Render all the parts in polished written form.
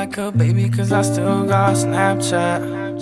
like a baby cause I still got Snapchat.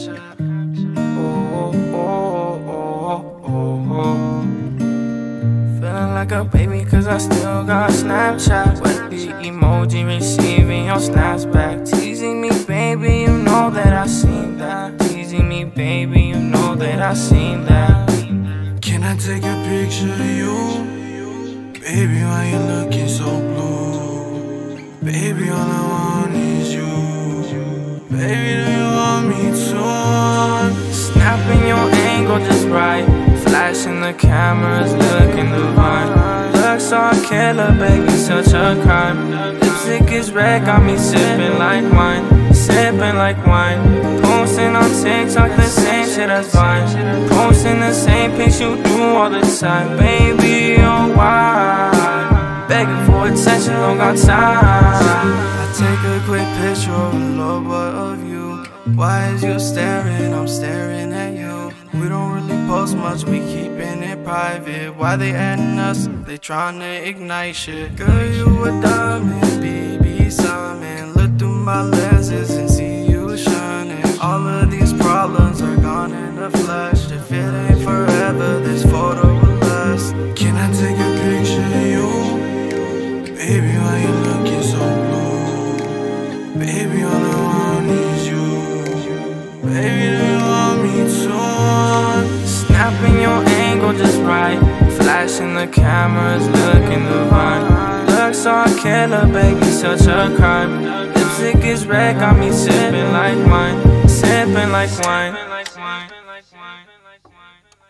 Oh, oh, oh, oh, oh. Feeling like a baby cause I still got Snapchat. With the emoji receiving your snaps back. Teasing me baby, you know that I seen that. Teasing me baby, you know that I seen that. Can I take a picture of you? Baby, why you looking so blue? Baby, all I want is you. Baby, do you want me to? Snapping your angle just right. Flashing the cameras, looking divine. Looks so killer, baby, such a crime. Lipstick is red, got me sipping like wine. Sipping like wine. Posting on TikTok the same shit as Vine. Posting the same pics you do all the time. Baby, oh why? Begging for attention, don't got time. I take a quick picture of a lover of you. Why is you staring? I'm staring at you. We don't really post much, we keeping it private. Why they adding us? They tryna ignite shit. Girl, you a diamond, baby, Simon. Look through my lenses and see you shining. All of these problems are gone in a flash. If it ain't forever, this photo will last. Can I take a picture of you? Baby, why you looking so blue? Baby, all I want is you. Baby, do you want me to? Snapping your angle just right. Flashing the cameras, looking divine. Looks so killer, baby, such a crime. Lipstick is red, got me sipping like wine. Sipping like wine.